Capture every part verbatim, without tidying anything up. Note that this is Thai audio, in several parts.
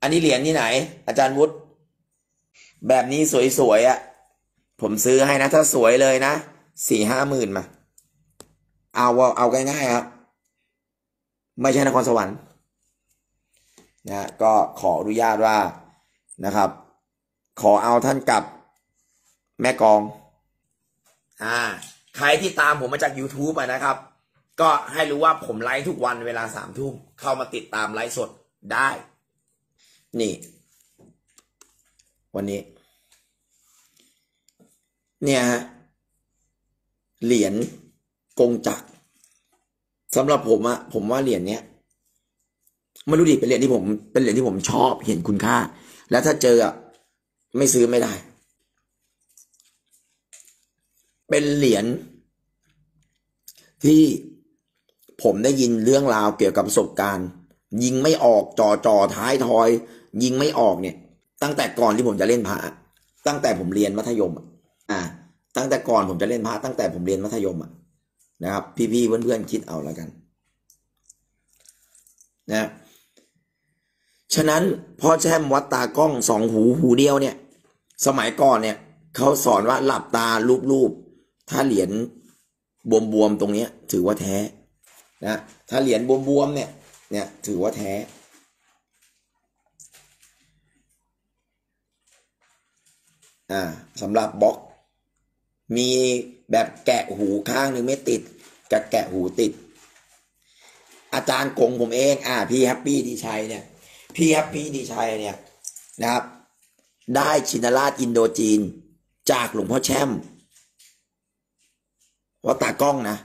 อันนี้เหรียญที่ไหนอาจารย์วุฒิแบบนี้สวยๆอ่ะผมซื้อให้นะถ้าสวยเลยนะสี่ห้าหมื่นมาเอาเอาง่ายๆครับไม่ใช่นครสวรรค์นะก็ขออนุญาตว่านะครับขอเอาท่านกับแม่กองอ่าใครที่ตามผมมาจาก YouTube อ่ะนะครับก็ให้รู้ว่าผมไลฟ์ทุกวันเวลาสามทุ่มเข้ามาติดตามไลฟ์สดได้นี่วันนี้เนี่ยเหรียญกงจักรสำหรับผมอะผมว่าเหรียญเนี้ยไม่รู้ดิเป็นเหรียญที่ผมเป็นเหรียญที่ผมชอบเห็นคุณค่าแล้วถ้าเจออะไม่ซื้อไม่ได้เป็นเหรียญที่ผมได้ยินเรื่องราวเกี่ยวกับประสบการณ์ยิงไม่ออกจ่อจ่อท้ายทอยยิงไม่ออกเนี่ยตั้งแต่ก่อนที่ผมจะเล่นพระตั้งแต่ผมเรียนมัธยมอ่าตั้งแต่ก่อนผมจะเล่นพระตั้งแต่ผมเรียนมัธยมอ่ะนะครับพี่ๆเพื่อนๆคิดเอาแล้วกันนะฉะนั้นพ่อแช่มวัดตากล้องสองหูหูเดียวเนี่ยสมัยก่อนเนี่ยเขาสอนว่าหลับตาลูบๆถ้าเหรียญบวมๆตรงนี้ถือว่าแท้นะถ้าเหรียญบวมๆเนี่ยเนี่ยถือว่าแท้อ่าสำหรับบล็อกมีแบบแกะหูข้างหนึ่งไม่ติดกับแกะหูติดอาจารย์กงผมเองอ่าพี่แฮปปี้ดีชัยเนี่ยพี่แฮปปี้ดีชัยเนี่ยนะครับได้ชินราชอินโดจีนจากหลวงพ่อแช่มวัดตากล้องนะ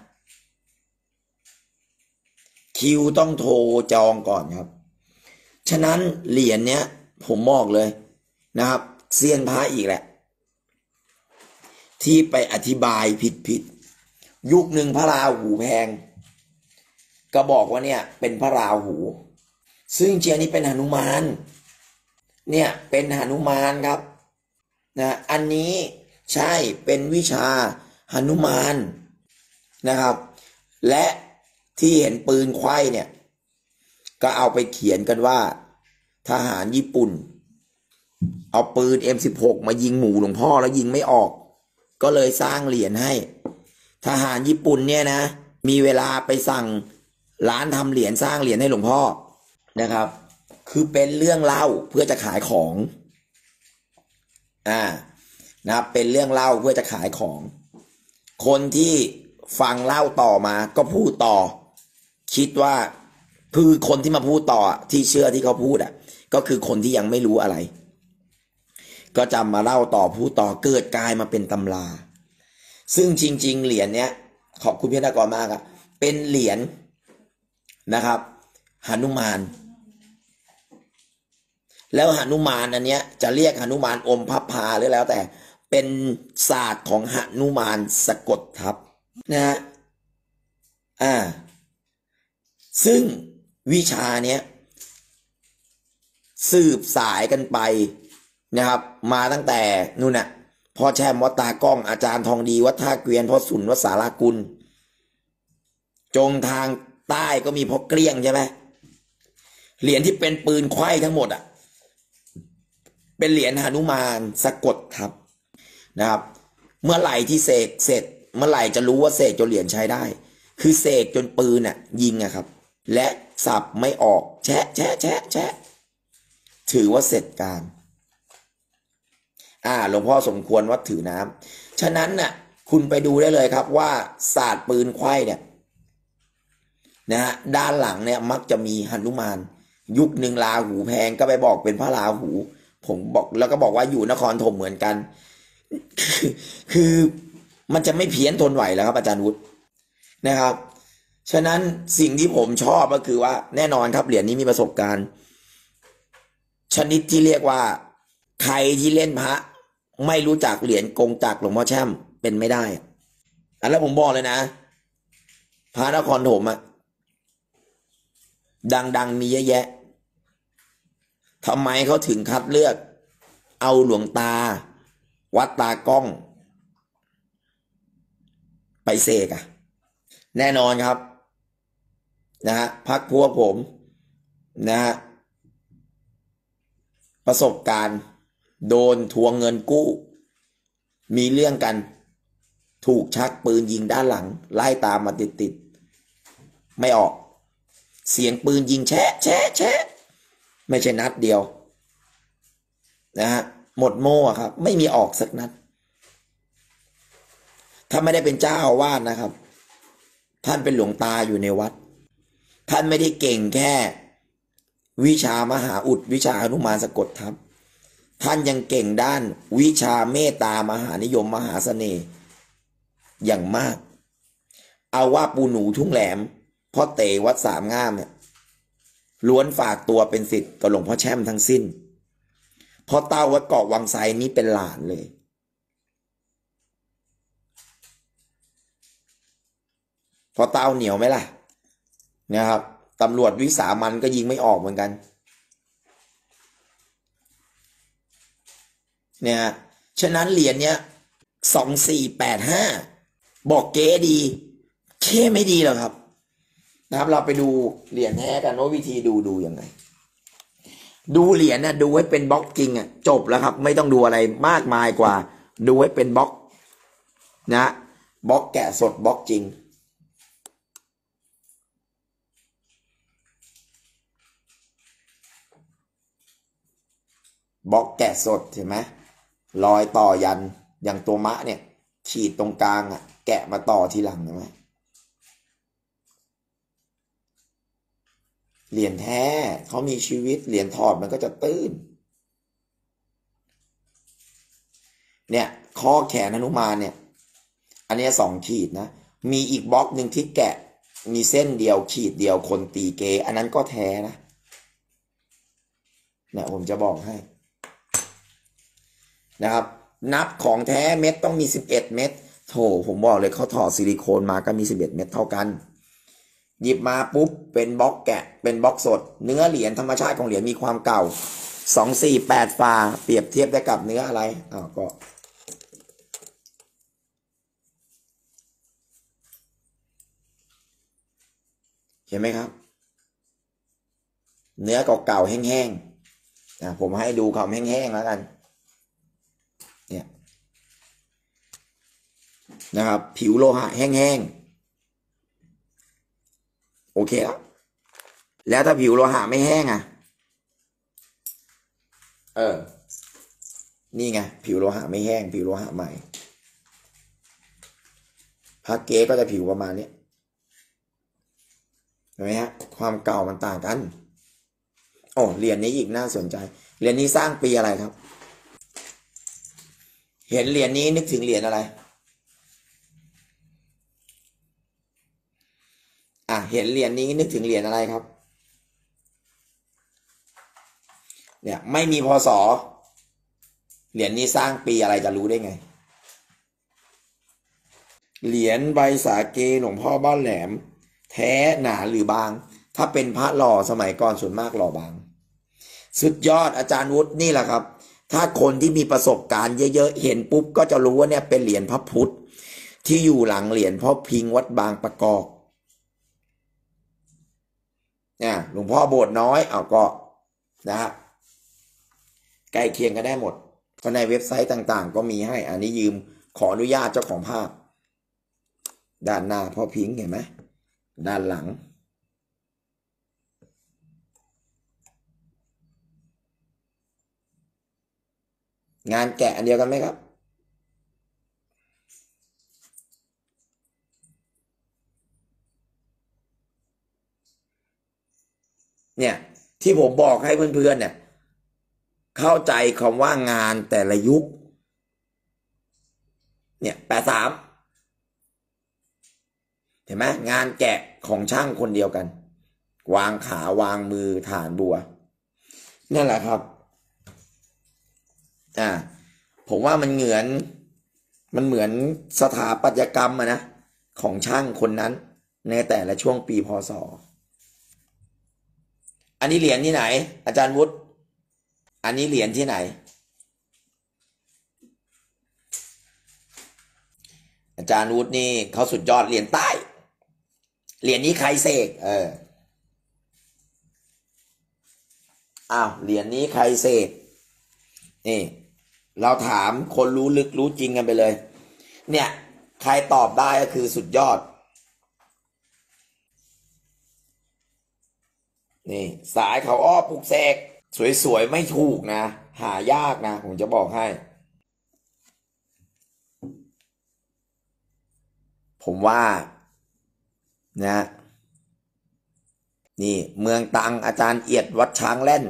คิวต้องโทรจองก่อนครับฉะนั้นเหรียญเนี้ยผมบอกเลยนะครับเซียนพระอีกแหละที่ไปอธิบายผิดผิดยุคหนึ่งพระราหูแพงก็บอกว่าเนี่ยเป็นพระราหูซึ่งเจียนี้เป็นหนุมานเนี่ยเป็นหนุมานครับนะอันนี้ใช่เป็นวิชาหนุมานนะครับและที่เห็นปืนไขว้เนี่ยก็เอาไปเขียนกันว่าทหารญี่ปุ่นเอาปืน เอ็ม สิบหก มายิงหมู่หลวงพ่อแล้วยิงไม่ออกก็เลยสร้างเหรียญให้ทหารญี่ปุ่นเนี่ยนะมีเวลาไปสั่งร้านทำเหรียญสร้างเหรียญให้หลวงพ่อนะครับคือเป็นเรื่องเล่าเพื่อจะขายของอ่านะครับเป็นเรื่องเล่าเพื่อจะขายของคนที่ฟังเล่าต่อมาก็พูดต่อคิดว่าคือคนที่มาพูดต่อที่เชื่อที่เขาพูดอ่ะก็คือคนที่ยังไม่รู้อะไรก็จำมาเล่าต่อพูดต่อเกิดกลายมาเป็นตำราซึ่งจริงๆเหรียญเนี้ยขอบคุณพี่นกรมากครับเป็นเหรียญนะครับหนุมานแล้วหนุมานอันเนี้ยจะเรียกหนุมานอมพับพาหรือแล้วแต่เป็นศาสตร์ของหนุมานสะกดทับนะฮะอ่าซึ่งวิชาเนี้ยสืบสายกันไปนะครับมาตั้งแต่นู่นน่ะพ่อแช่มวัดตากล้องอาจารย์ทองดีวัดท่าเกวียนพ่อสุนวัดสารากุลจงทางใต้ก็มีพ่อเกลี้ยงใช่ไหมเหรียญที่เป็นปืนไขว้ทั้งหมดอ่ะเป็นเหรียญหนุมานสะกดครับนะครับเมื่อไหร่ที่เสกเสร็จเมื่อไหร่จะรู้ว่าเสกจนเหรียญใช้ได้คือเสกจนปืนอ่ะยิงอะครับและสับไม่ออกแชะแชะแชะแชะถือว่าเสร็จการอ่าหลวงพ่อสมควรวัดถือน้ำฉะนั้นน่ะคุณไปดูได้เลยครับว่าศาสตร์ปืนไขว้เนี่ยนะฮะด้านหลังเนี่ยมักจะมีหนุมานยุคหนึ่งราหูแพงก็ไปบอกเป็นพระราหูผมบอกแล้วก็บอกว่าอยู่นครธมเหมือนกัน คือมันจะไม่เพี้ยนทนไหวแล้วครับอาจารย์วุฒินะครับฉะนั้นสิ่งที่ผมชอบก็คือว่าแน่นอนครับเหรียญนี้มีประสบการณ์ชนิดที่เรียกว่าใครที่เล่นพระไม่รู้จักเหรียญกงจักรหลวงพ่อแช่มเป็นไม่ได้อันแล้วผมบอกเลยนะพระนครธมอะดังๆมีเยอะแยะทำไมเขาถึงคัดเลือกเอาหลวงตาวัดตากล้องไปเสกอะแน่นอนครับนะฮะพักพวกผมนะฮะประสบการณ์โดนทวงเงินกู้มีเรื่องกันถูกชักปืนยิงด้านหลังไล่ตามมาติดๆไม่ออกเสียงปืนยิงแชะแชะแชะไม่ใช่นัดเดียวนะฮะหมดโม่ครับไม่มีออกสักนัดถ้าไม่ได้เป็นเจ้าอาวาสนะครับท่านเป็นหลวงตาอยู่ในวัดท่านไม่ได้เก่งแค่วิชามหาอุดวิชาหนุมานสะกดทับท่านยังเก่งด้านวิชาเมตตามหานิยมมหาเสน่ห์อย่างมากเอาว่าปูหนูทุ่งแหลมพ่อเต๋วัดสามงามเนี่ยล้วนฝากตัวเป็นศิษย์กับหลวงพ่อแช่มทั้งสิ้นพ่อเต้าวัดเกาะวังไซนี้เป็นหลานเลยพ่อเต้าเหนียวไหมล่ะนะครับตำรวจวิสามันก็ยิงไม่ออกเหมือนกันเนี่ยฉะนั้นเหรียญเนี้ยสองสี่แปดห้าบอกเก๋ดีเค่ไม่ดีหรอกครับนะครับเราไปดูเหรียญแท้กันว่าวิธีดูดูยังไงดูเหรียญนะดูให้เป็นบล็อกจริงอ่ะจบแล้วครับไม่ต้องดูอะไรมากมายกว่าดูให้เป็นบล็อกนะบล็อกแกะสดบล็อกจริงบล็อกแกะสดเห็นไหมรอยต่อยันอย่างตัวมะเนี่ยขีดตรงกลางอ่ะแกะมาต่อทีหลังเห็นไหมเหรียญแท้เขามีชีวิตเหรียญถอดมันก็จะตื้นเนี่ยข้อแขนหนุมานเนี่ยอันนี้สองขีดนะมีอีกบล็อกหนึ่งที่แกะมีเส้นเดียวขีดเดียวคนตีเกอันนั้นก็แท้นะเนี่ยผมจะบอกให้นะครับนับของแท้เม็ดต้องมีสิบเอ็ดเม็ดโถผมบอกเลยเขาถอดซิลิโคนมาก็มีสิบเอ็ดเม็ดเท่ากันหยิบมาปุ๊บเป็นบล็อกแกะเป็นบล็อกสดเนื้อเหรียญธรรมชาติของเหรียญมีความเก่าสองสี่แปดฟาเปรียบเทียบได้กับเนื้ออะไรอ้าวก็เห็นไหมครับเนื้อเก่าๆแห้งๆนะผมให้ดูคำแห้งๆแล้วกันเนี่ยนะครับผิวโลหะแห้งๆโอเคแล้วแล้วถ้าผิวโลหะไม่แห้งอ่ะเออนี่ไงผิวโลหะไม่แห้งผิวโลหะใหม่พระเก๊ก็จะผิวประมาณนี้เห็นไหมฮะความเก่ามันต่างกันโอ้เหรียญนี้อีกน่าสนใจเหรียญนี้สร้างปีอะไรครับเห็นเหรียญนี้นึกถึงเหรียญอะไรอ่ะเห็นเหรียญนี้นึกถึงเหรียญอะไรครับเนี่ยไม่มีพศเหรียญนี้สร้างปีอะไรจะรู้ได้ไงเหรียญใบสาเกหลวงพ่อบ้านแหลมแท้หนาหรือบางถ้าเป็นพระหล่อสมัยก่อนส่วนมากหล่อบางสุดยอดอาจารย์วุฒินี่แหละครับถ้าคนที่มีประสบการณ์เยอะๆเห็นปุ๊บก็จะรู้ว่าเนี่ยเป็นเหรียญพระพุทธที่อยู่หลังเหรียญพ่อพิงวัดบางประกอบเนี่ยหลวงพ่อโบสถ์น้อยเอาก็นะครับใกล้เคียงกันได้หมดก็ในเว็บไซต์ต่างๆก็มีให้อันนี้ยืมขออนุญาตเจ้าของภาพด้านหน้าพ่อพิงเห็นไหมด้านหลังงานแกะอันเดียวกันไหมครับเนี่ยที่ผมบอกให้เพื่อนๆเนี่ยเข้าใจคำว่างานแต่ละยุคเนี่ยแปดสามเห็นไหมงานแกะของช่างคนเดียวกันวางขาวางมือฐานบัวนั่นแหละครับอ่าผมว่ามันเหมือนมันเหมือนสถาปัตยกรรมอะนะของช่างคนนั้นในแต่ละช่วงปีพศอันนี้เหรียญที่ไหนอาจารย์วุฒิอันนี้เหรียญที่ไหนอาจารย์วุฒินี่เขาสุดยอดเหรียญใต้เหรียญนี้ใครเสกเอออ้าวเหรียญนี้ใครเสกนี่เราถามคนรู้ลึกรู้จริงกันไปเลยเนี่ยใครตอบได้ก็คือสุดยอดนี่สายเขาอ้อปลุกเสกสวยๆไม่ถูกนะหายากนะผมจะบอกให้ผมว่านะนี่เมืองตรังอาจารย์เอียดวัดช้างแล่น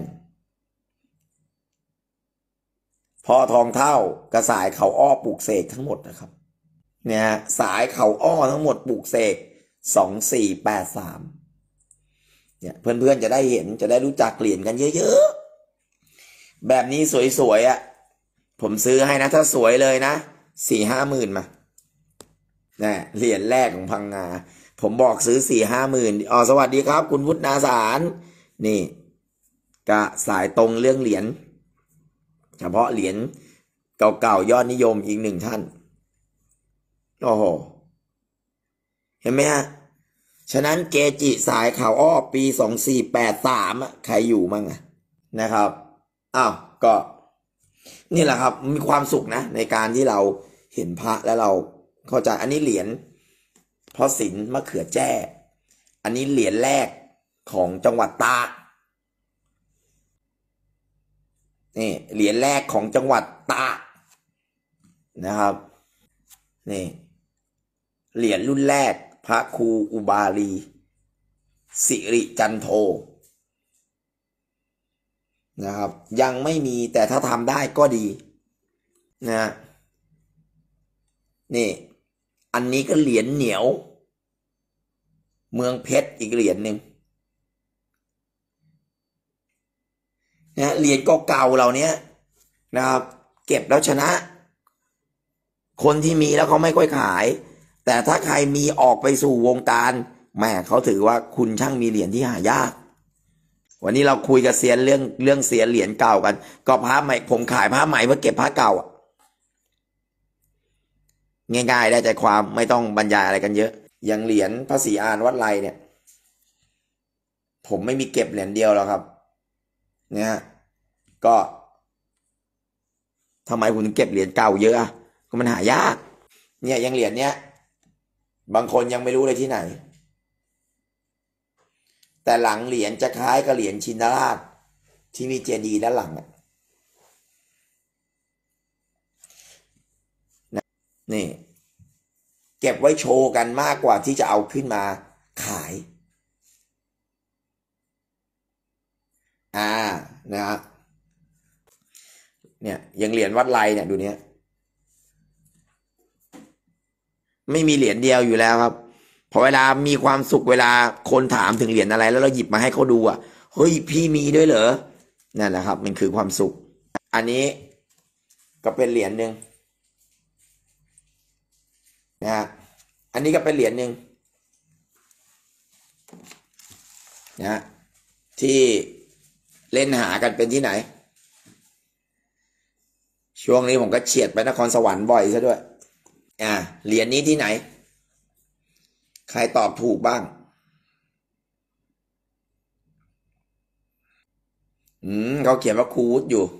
พ่อทองเท่ากระสายเขาอ้อปลูกเสกทั้งหมดนะครับเนี่ยสายเขาอ้อทั้งหมดปลูกเสกสองสี่แปดสามเนี่ยเพื่อนๆจะได้เห็นจะได้รู้จักเหรียญกันเยอะๆแบบนี้สวยๆอ่ะผมซื้อให้นะถ้าสวยเลยนะสี่ห้าหมื่นมาเนี่ยเหรียญแรกของพังงาผมบอกซื้อสี่ห้าหมื่นอ๋อสวัสดีครับคุณวุฒินาสารนี่กะสายตรงเรื่องเหรียญเฉพาะเหรียญเก่าๆยอดนิยมอีกหนึ่งท่านโอ้โหเห็นไหมฮะฉะนั้นเกจิสายข่าวอ้อปีสองสี่แปดสามใครอยู่มั่งอะนะครับอ้าวก็นี่แหละครับมีความสุขนะในการที่เราเห็นพระแล้วเราเข้าใจอันนี้เหรียญพ่อศิลป์มะเขือแจ้อันนี้เหรียญแรกของจังหวัดตากนี่เหรียญแรกของจังหวัดตากนะครับนี่เหรียญรุ่นแรกพระครูอุบาลีสิริจันโทนะครับยังไม่มีแต่ถ้าทำได้ก็ดีนะนี่อันนี้ก็เหรียญเหนียวเมืองเพชรอีกเหรียญหนึ่งนะเหรียญเก่าๆเหล่านี้นะครับเก็บแล้วชนะคนที่มีแล้วเขาไม่ค่อยขายแต่ถ้าใครมีออกไปสู่วงการแม่เขาถือว่าคุณช่างมีเหรียญที่หายากวันนี้เราคุยกับเซียนเรื่องเรื่องเสียเหรียญเก่ากันก็พระใหม่ผมขายพระใหม่เพื่อเก็บพระเก่าง่ายๆได้ใจความไม่ต้องบรรยายอะไรกันเยอะอย่างเหรียญพระศรีอานวัดไร่เนี่ยผมไม่มีเก็บเหรียญเดียวแล้วครับเนี่ยก็ทำไมผมถึงเก็บเหรียญเก่าเยอะก็มันหายากเนี่ยยังเหรียญเนี้ยบางคนยังไม่รู้เลยที่ไหนแต่หลังเหรียญจะคล้ายกับเหรียญชินราชที่มีเจดีย์ด้านหลังนี่เก็บไว้โชว์กันมากกว่าที่จะเอาขึ้นมาขายอ่านะครับเนี่ยยังเหรียญวัดไร่เนี่ยดูเนี้ยไม่มีเหรียญเดียวอยู่แล้วครับพอเวลามีความสุขเวลาคนถามถึงเหรียญอะไรแล้วเราหยิบมาให้เขาดูอ่ะเฮ้ยพี่มีด้วยเหรอนั่นแหละครับมันคือความสุขอันนี้ก็เป็นเหรียญหนึ่งนะอันนี้ก็เป็นเหรียญหนึ่งนะที่เล่นหากันเป็นที่ไหนช่วงนี้ผมก็เฉียดไปนครสวรรค์บ่อยซะด้วยอ่าเหรียญนี้ที่ไหนใครตอบถูกบ้างอืมเขาเขียนว่าครูวุฒิอยู่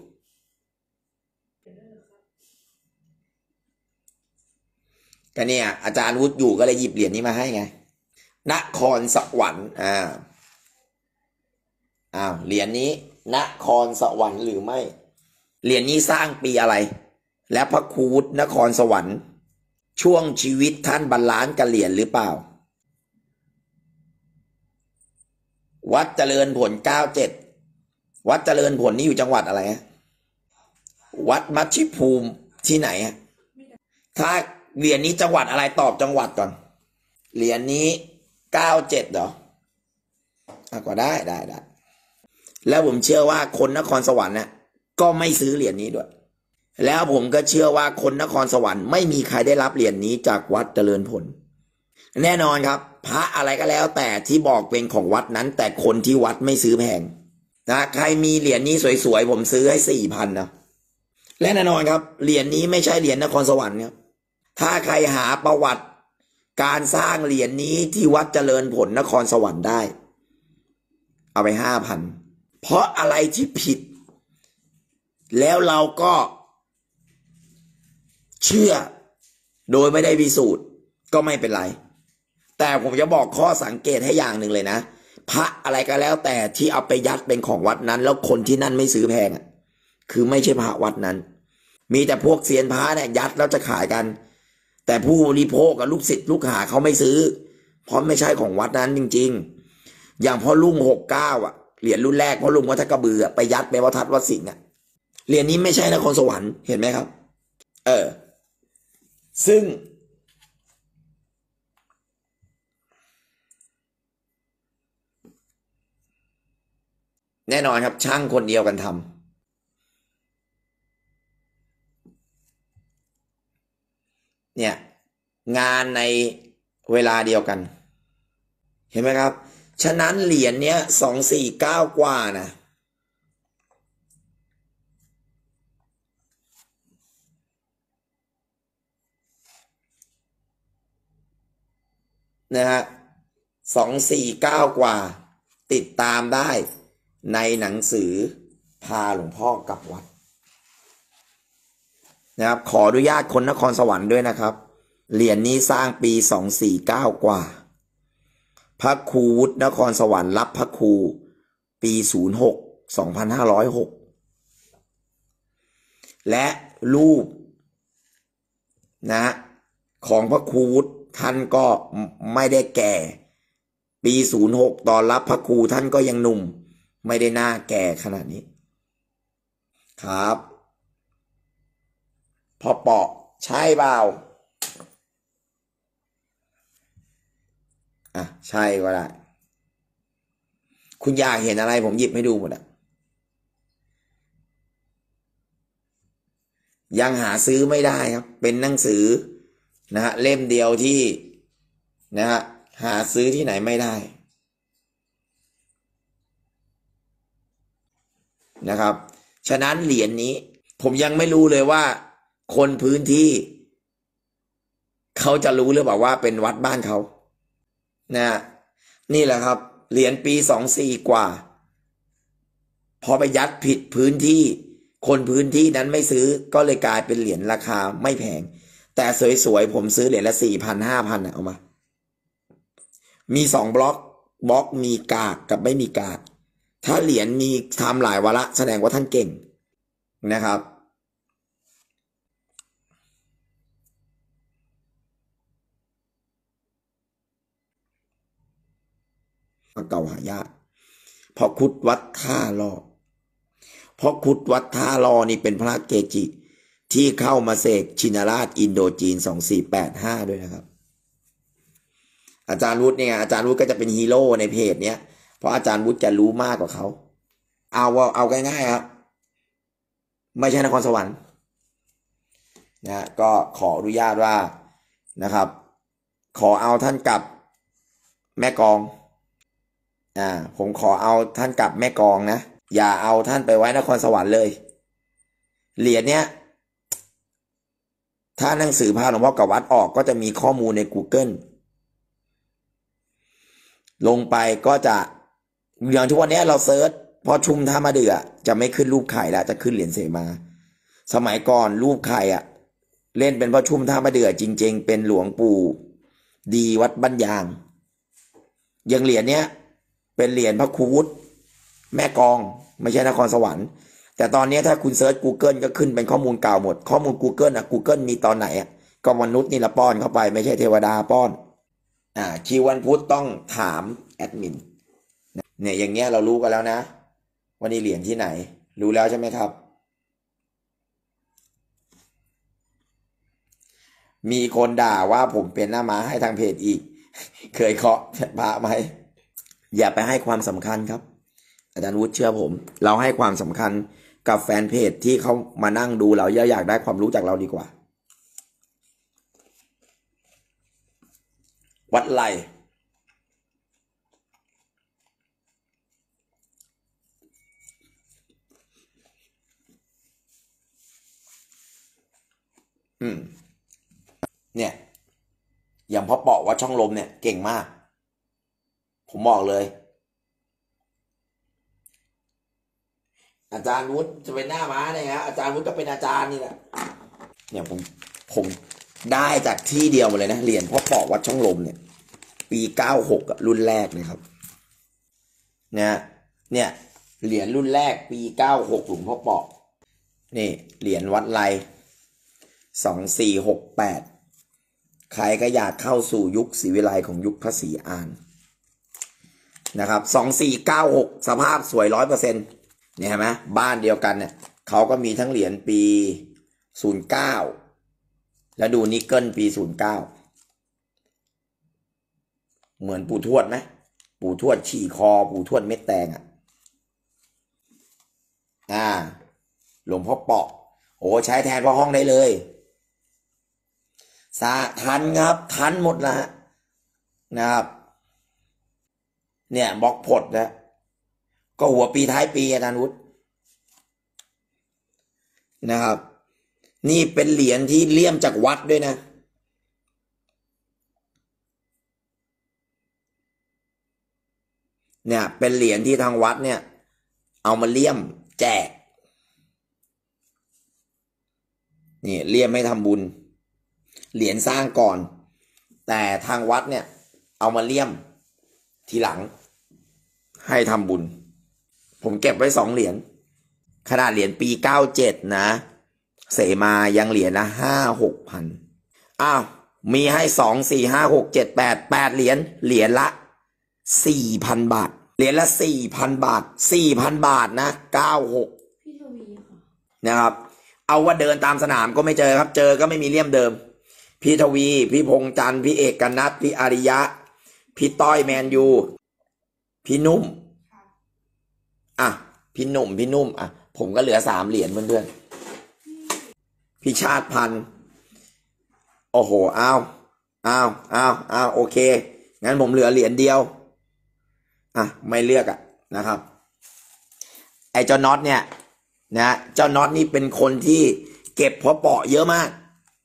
ก็เนี่ยอาจารย์วุฒิอยู่ก็เลยหยิบเหรียญนี้มาให้ไงนครสวรรค์อ่าอ้าวเหรียญนี้นครสวรรค์หรือไม่เหรียญนี้สร้างปีอะไรและพระครูวุฒินครสวรรค์ช่วงชีวิตท่านบรรลานซ์กับเหรียญหรือเปล่าวัดเจริญผลเก้าเจ็ดวัดเจริญผลนี่อยู่จังหวัดอะไรฮะวัดมัชชิภูมิที่ไหนฮะถ้าเหรียญนี้จังหวัดอะไรตอบจังหวัดก่อนเหรียญนี้เก้าเจ็ดเหรออ่ะก็ได้ได้ได้แล้วผมเชื่อว่าคนนครสวรรค์นะก็ไม่ซื้อเหรียญนี้ด้วยแล้วผมก็เชื่อว่าคนนครสวรรค์ไม่มีใครได้รับเหรียญนี้จากวัดเจริญผลแน่นอนครับพระอะไรก็แล้วแต่ที่บอกเป็นของวัดนั้นแต่คนที่วัดไม่ซื้อแพงนะใครมีเหรียญนี้สวยๆผมซื้อให้สี่พันนะและแน่นอนครับเหรียญนี้ไม่ใช่เหรียญนครสวรรค์ครับถ้าใครหาประวัติการสร้างเหรียญนี้ที่วัดเจริญผลนครสวรรค์ได้เอาไปห้าพันเพราะอะไรที่ผิดแล้วเราก็เชื่อโดยไม่ได้พิสูจน์ก็ไม่เป็นไรแต่ผมจะบอกข้อสังเกตให้อย่างหนึ่งเลยนะพระอะไรก็แล้วแต่ที่เอาไปยัดเป็นของวัดนั้นแล้วคนที่นั่นไม่ซื้อแพงอ่ะคือไม่ใช่พระวัดนั้นมีแต่พวกเซียนพระเนี่ยยัดแล้วจะขายกันแต่ผู้บริโภคกับลูกศิษย์ลูกหาเขาไม่ซื้อเพราะไม่ใช่ของวัดนั้นจริงๆอย่างพ่อลุงหกเก้าอ่ะเหรียญรุ่นแรกพ่อลุงวัดทักกระบือไปยัดไปวัดทัดวัดสิงห์อ่ะเหรียญนี้ไม่ใช่นครสวรรค์เห็นไหมครับเออซึ่งแน่นอนครับช่างคนเดียวกันทำเนี่ยงานในเวลาเดียวกันเห็นไหมครับฉะนั้นเหรียญเนี้ยสองสี่เก้ากว่านะนะฮะสองสี่เก้ากว่าติดตามได้ในหนังสือพาหลวงพ่อกลับวัดนะครับขออนุญาตคนนครสวรรค์ด้วยนะครับเหรียญนี้สร้างปีสองสี่เก้ากว่าพระครูวุฒินครสวรรค์รับพระครูปีศูนย์หก สองพันห้าร้อยหกและรูปนะของพระครูวุฒิท่านก็ไม่ได้แก่ปีศูนย์หกตอนรับพระครูท่านก็ยังหนุ่มไม่ได้หน้าแก่ขนาดนี้ครับพอเปาะใช่เปล่าอ่ะใช่ก็ได้คุณอยากเห็นอะไรผมหยิบให้ดูหมดอ่ะยังหาซื้อไม่ได้ครับเป็นหนังสือนะฮะเล่มเดียวที่นะฮะหาซื้อที่ไหนไม่ได้นะครับฉะนั้นเหรียญนี้ผมยังไม่รู้เลยว่าคนพื้นที่เขาจะรู้หรือเปล่าว่าเป็นวัดบ้านเขานะนี่แหละครับเหรียญปีสองสี่กว่าพอไปยัดผิดพื้นที่คนพื้นที่นั้นไม่ซื้อก็เลยกลายเป็นเหรียญราคาไม่แพงแต่สวยๆผมซื้อเหรียญละสี่พันห้าพันเอามามีสองบล็อกบล็อกมีกากกับไม่มีกากถ้าเหรียญมีทำหลายวาระแสดงว่าท่านเก่งนะครับเก่าหายากเพราะคุดวัดท่ารอเพราะคุดวัดท่ารอนี่เป็นพระเกจิที่เข้ามาเสกชินราชอินโดจีนสองสี่แปดห้าด้วยนะครับอาจารย์วุฒิเนี่ยอาจารย์วุฒิก็จะเป็นฮีโร่ในเพจเนี้ยเพราะอาจารย์วุฒิจะรู้มากกว่าเขาเอาเอาง่ายๆครับไม่ใช่นครสวรรค์นะก็ขออนุญาตว่านะครับขอเอาท่านกลับแม่กองอ่าผมขอเอาท่านกลับแม่กองนะอย่าเอาท่านไปไว้นครสวรรค์เลยเหรียญเนี้ยถ้าหนังสือพาหลวงพ่อกลับวัดออกก็จะมีข้อมูลใน Google ลงไปก็จะอย่างทุกวันนี้เราเซิร์ชพอชุมท่ามาเดือจะไม่ขึ้นรูปไข่แล้วจะขึ้นเหรียญเสมาสมัยก่อนรูปไข่อ่ะเล่นเป็นพระชุมท่ามาเดือจริงๆเป็นหลวงปู่ดีวัดบ้านยางอย่างเหรียญเนี้ยเป็นเหรียญพระครูวุฒิแม่กองไม่ใช่นครสวรรค์แต่ตอนนี้ถ้าคุณเซิร์ช Google ก็ขึ้นเป็นข้อมูลเก่าหมดข้อมูล Google อ่ะ Google มีตอนไหนอ่ะก็มนุษย์นี่ละป้อนเข้าไปไม่ใช่เทวดาป้อนอ่าคิววันพุธต้องถามแอดมินเนี่ยอย่างเงี้ยเรารู้กันแล้วนะว่านี่เหรียญที่ไหนรู้แล้วใช่ไหมครับมีคนด่าว่าผมเป็นหน้าม้าให้ทางเพจอีกเคยเคาะพระไหมอย่าไปให้ความสำคัญครับอาจารย์วุฒิเชื่อผมเราให้ความสำคัญกับแฟนเพจที่เขามานั่งดูเราอยากได้ความรู้จากเราดีกว่าวัดไร่อืมเนี่ยอย่างพ่อเปาะวัดช่องลมเนี่ยเก่งมากผมบอกเลยอาจารย์วุฒิจะเป็นหน้าม้าเนี่ยฮะอาจารย์วุฒิก็เป็นอาจารย์นี่แหละเนี่ยผมผมได้จากที่เดียวมาเลยนะเหรียญพ่อปอวัดช่องลมเนี่ยปีเก้าหกรุ่นแรกเลยครับเนี่ยเนี่ยเหรียญรุ่นแรกปีเก้าหกหลวงพ่อปอนี่เหรียญวัดไรสองสี่หกแปดใครก็อยากเข้าสู่ยุคศรีวิไลของยุคพระศรีอานนะครับสองสี่เก้าหกสภาพสวยร้อยเปอร์เซ็นต์เนี่ยเห็นไหมบ้านเดียวกันเนี่ยเขาก็มีทั้งเหรียญปีศูนย์เก้าแล้วดูนิกเกิลปีศูนย์เก้าเหมือนปู่ทวดไหมปู่ทวดฉี่คอปู่ทวดเม็ดแตงอ่ะอ่าหลวงพ่อเปาะโอ้ใช้แทนพ่อห้องได้เลยสาทันครับทันหมดละนะครับเนี่ยบล็อกผดนะก็หัวปีท้ายปีอาจารย์วุฒินะครับนี่เป็นเหรียญที่เลี่ยมจากวัดด้วยนะเนี่ยเป็นเหรียญที่ทางวัดเนี่ยเอามาเลี่ยมแจกนี่เลี่ยมไม่ทำบุญเหรียญสร้างก่อนแต่ทางวัดเนี่ยเอามาเลี่ยมทีหลังให้ทำบุญผมเก็บไว้สองเหรียญขนาดเหรียญปีเก้าเจ็ดนะเสมายังเหรียญละห้าหกพันอ้าวมีให้สองสี่ห้าหกเจ็ดแปดแปดเหรียญเหรียญละสี่พันบาทเหรียญละสี่พันบาทสี่พันบาทนะเก้าหกพี่ทวีค่ะนะครับเอาว่าเดินตามสนามก็ไม่เจอครับเจอก็ไม่มีเลี่ยมเดิมพี่ทวีพี่พงษ์จันทร์พี่เอกนัทพี่อาริยะพี่ต้อยแมนยูพี่นุ่มอ่ะพี่หนุ่มพี่นุ่มอ่ะผมก็เหลือสามเหรียญเพื่อนๆพี่ชาติพันธ์โอ้โหอ้าวอ้าวอ้าวอ้าวโอเคงั้นผมเหลือเหรียญเดียวอ่ะไม่เลือกอ่ะนะครับไอ้เจ้าน็อตเนี่ยนะเจ้าน็อตนี่เป็นคนที่เก็บเพราะเปาะเยอะมาก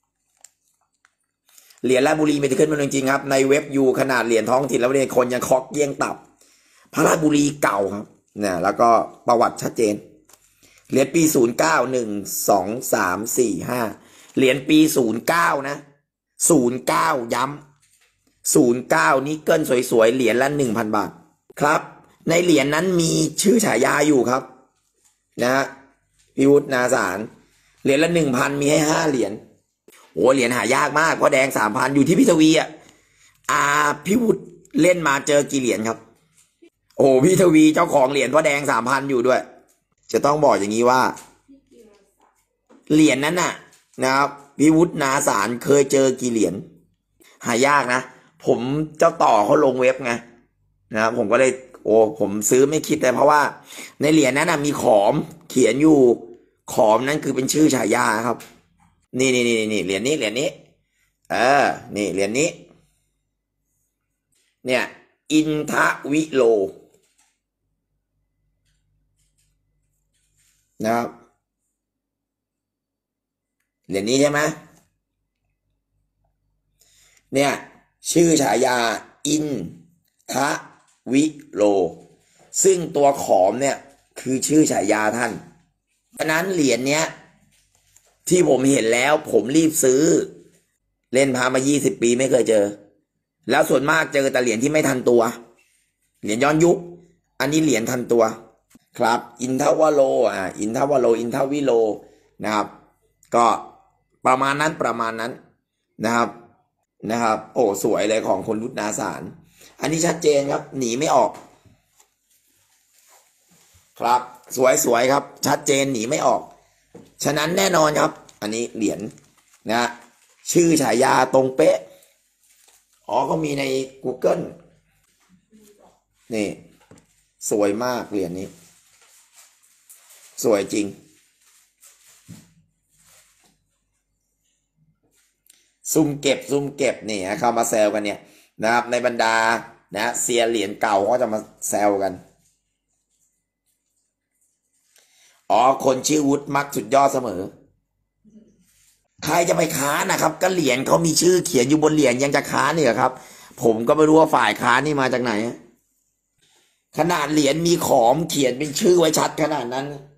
เหรียญราชบุรีมีที่ขึ้นมาจริงๆครับในเว็บยูขนาดเหรียญท้องถิ่นแล้วเนี่ยคนยังเคาะเยี่ยงตับพระราชบุรีเก่าครับเนี่ยแล้วก็ประวัติชัดเจนเหรียญปีศูนย์เก้าหนึ่งสองสามสี่ห้าเหรียญปีศูนย์เก้านะศูนย์เก้าย้ำศูนย์เก้านิกเกิลสวยๆเหรียญละหนึ่งพันบาทครับในเหรียญนั้นมีชื่อฉายาอยู่ครับนะฮะพิวุฒนาสารเหรียญละหนึ่งพันมีให้ห้าเหรียญโอ้เหรียญหายากมากเพราะแดงสามพันอยู่ที่พิทวีอ่ะอาพิวุฒเล่นมาเจอกี่เหรียญครับโอ้พี่ทวีเจ้าของเหรียญพ่อแดงสามพันอยู่ด้วยจะต้องบอกอย่างนี้ว่าเหรียญนั้นน่ะนะครับพิวุฒนาสารเคยเจอกี่เหรียญหายากนะผมเจ้าต่อเขาลงเว็บไงนะครับผมก็เลยโอ้ผมซื้อไม่คิดแต่เพราะว่าในเหรียญนั้นน่ะมีขอมเขียนอยู่ขอมนั่นคือเป็นชื่อฉายาครับนี่นี่นี่นี่เหรียญนี้เหรียญนี้เออนี่เหรียญนี้เนี่ยอินทวิโลนะครับเหรียญนี้ใช่ไหมเนี่ยชื่อฉายาอินทวิโลซึ่งตัวขอมเนี่ยคือชื่อฉายาท่านฉะนั้นเหรียญเนี้ยที่ผมเห็นแล้วผมรีบซื้อเล่นพามายี่สิบปีไม่เคยเจอแล้วส่วนมากเจอแต่เหรียญที่ไม่ทันตัวเหรียญย้อนยุคอันนี้เหรียญทันตัวครับอินทวโลอ่าอินทวโลอินทวิโลนะครับก็ประมาณนั้นประมาณนั้นนะครับนะครับโอ้สวยเลยของคนรุดนาสารอันนี้ชัดเจนครับหนีไม่ออกครับสวยสวยครับชัดเจนหนีไม่ออกฉะนั้นแน่นอนครับอันนี้เหรียญนะชื่อฉายาตรงเป๊ะอ๋อก็มีใน Google นี่สวยมากเหรียญนี้สวยจริงซุ่มเก็บซุ่มเก็บนี่นะเข้ามาแซวกันเนี่ยนะครับในบรรดานะเซียเหรียญเก่าก็จะมาแซวกันอ๋อคนชื่อวุฒิมักสุดยอดเสมอใครจะไปค้านนะครับก็เหรียญเขามีชื่อเขียนอยู่บนเหรียญยังจะค้านนี่เหรอครับผมก็ไม่รู้ว่าฝ่ายค้านนี่มาจากไหนขนาดเหรียญมีขอมเขียนเป็นชื่อไว้ชัดขนาดนั้น